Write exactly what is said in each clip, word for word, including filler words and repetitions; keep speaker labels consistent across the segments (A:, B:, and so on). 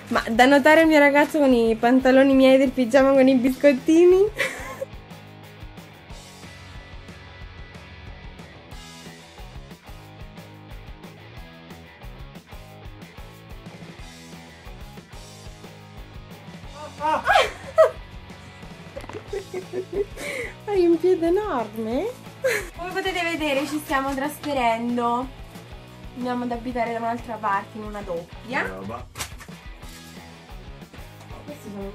A: Ma da notare il mio ragazzo con i pantaloni miei del pigiama con i biscottini.
B: Ah.
A: Hai un piede enorme. Come potete vedere ci stiamo trasferendo. Andiamo ad abitare da un'altra parte in una doppia.
B: Roba.
A: Questi sono...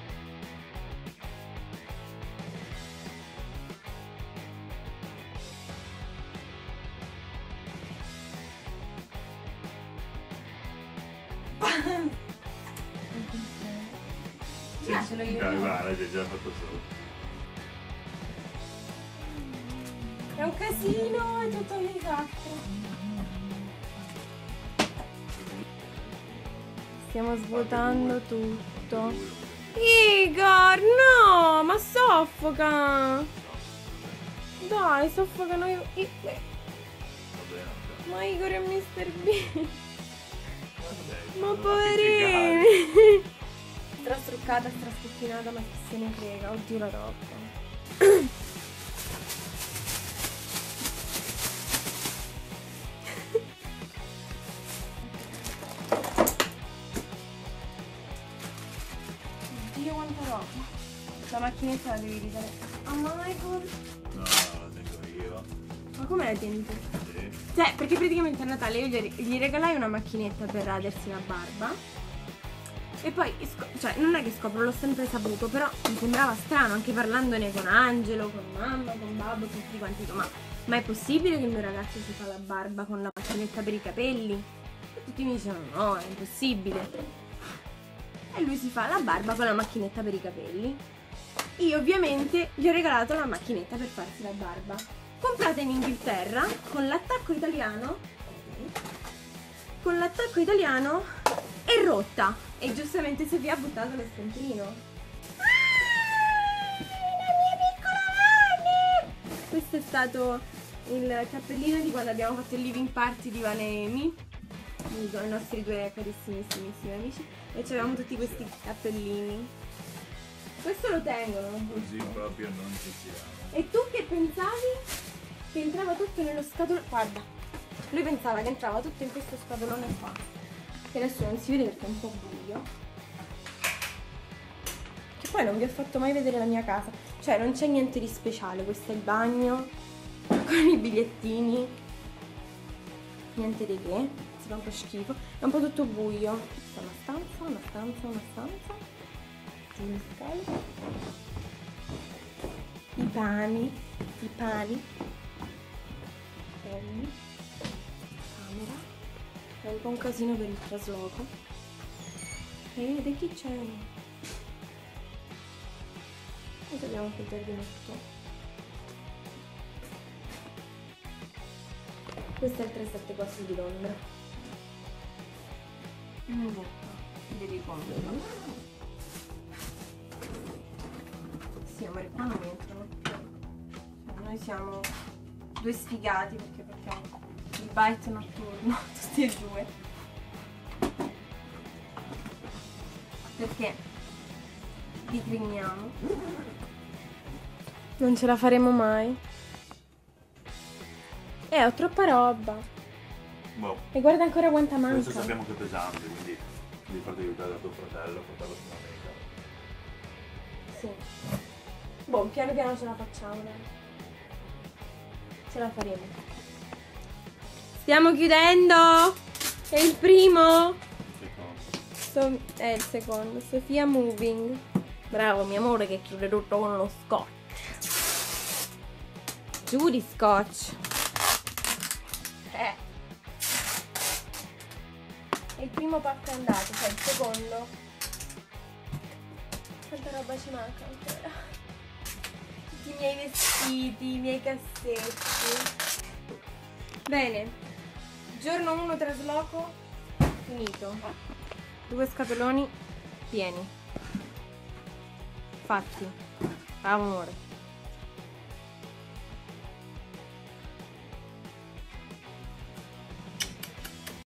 B: Sì,
A: Ah, ce l'ho io.
B: dai, guarda, l'hai già fatto solo.
A: È un casino, è tutto un disastro. Stiamo svuotando tutto. Igor, no, ma soffoca. Dai, soffocano io. I- Ma Igor è mister B. Ma poverini. Strastruccata, straspettinata, ma chi se ne frega. Oddio la roba. Oddio quanta roba. La macchinetta la devi ridare a Michael.
B: No, la tengo io.
A: Ma come la tieni tu?
B: Sì.
A: Cioè, perché praticamente a Natale io gli, gli regalai una macchinetta per radersi la barba. E poi, cioè, non è che scopro, l'ho sempre saputo, però mi sembrava strano anche parlandone con Angelo, con mamma, con babbo, con tutti quanti. Ma, ma è possibile che il mio ragazzo si fa la barba con la macchinetta per i capelli? E tutti mi dicevano no, è impossibile. E lui si fa la barba con la macchinetta per i capelli. Io ovviamente gli ho regalato la macchinetta per farsi la barba. Comprata in Inghilterra, con l'attacco italiano. Con l'attacco italiano è rotta. E giustamente Sofia ha buttato lo spuntino. Ah, la mia piccola Vane! Questo è stato il cappellino di quando abbiamo fatto il living party di Vane e Amy, con i nostri due carissimissimi amici. E avevamo tutti questi cappellini. Questo lo tengono.
B: Così proprio non ci siamo.
A: E tu che pensavi? Che entrava tutto nello scatolone. Guarda, lui pensava che entrava tutto in questo scatolone qua. Che adesso non si vede perché è un po' buio. Che poi non vi ho fatto mai vedere la mia casa. Cioè non c'è niente di speciale. Questo è il bagno con i bigliettini. Niente di che. Si fa un po' schifo. È un po' tutto buio. Questa è una stanza, una stanza, una stanza. Giù le scale. I pani. I pani. Pelli. Camera. È un po' un casino per il trasloco. E vede chi c'è? Noi abbiamo anche il giardinetto. Questo è il trecentosettantaquattro di Londra. Un bocca. Vedi come. Sì, amore, qua non entrano più. Noi siamo due sfigati perché portiamo il bite notturno, tutti e due. Perché li criniamo. Non ce la faremo mai. Eh, ho troppa roba.
B: Boh.
A: E guarda ancora quanta manca.
B: Questo sappiamo che è pesante, quindi devi farti aiutare da tuo fratello a portarlo sulla meta.
A: Sì. Boh, piano piano ce la facciamo, dai. Ce la faremo. Stiamo chiudendo! È il primo! So, è il secondo. Sofia Moving. Bravo mio amore che chiude tutto con lo scotch. Giù di scotch. Eh. E il primo pacco è andato, cioè il secondo. Quanta roba ci manca ancora. Tutti i miei vestiti, i miei cassetti. Bene. Giorno uno trasloco finito. Due scatoloni pieni. Fatti. Bravo amore.